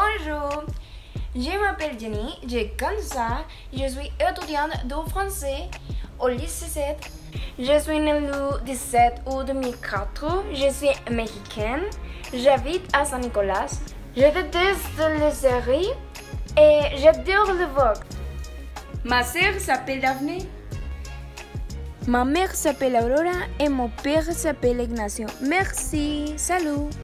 Bonjour, je m'appelle Jenny, j'ai 15 ans, je suis étudiante de français au lycée 7. Je suis née le 17 août 2004, je suis mexicaine, j'habite à Saint-Nicolas. Je déteste les séries et j'adore le Vogue. Ma sœur s'appelle Daphné. Ma mère s'appelle Aurora et mon père s'appelle Ignacio. Merci, salut.